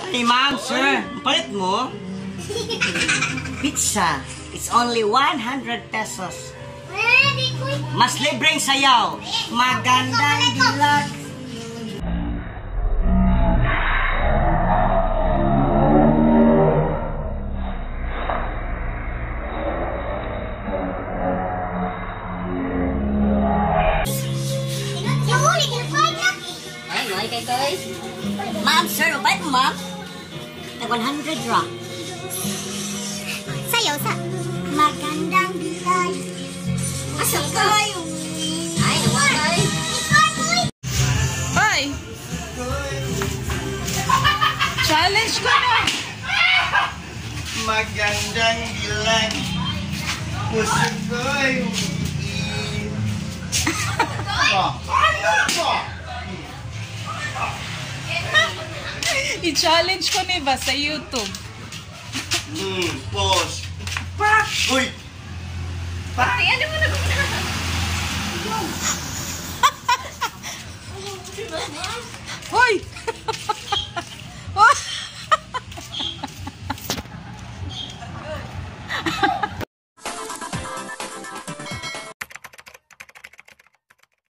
Hey ma'am, sir, palit mo? Pizza. It's only 100 pesos. Mas libreng sayaw. Magandang dilag. Ma'am, sir, ba't mo, ma'am? Tag 100 ra. Sayaw sa Magandang dilag. asal kayo. Ay, nawagay. Hoy! Challenge ko na! Magandang dilag. Puso ko'y umiin. I-challenge ko ni ba sa YouTube? Pause. Uy! Ay, ano mo nagpunta? Hoy!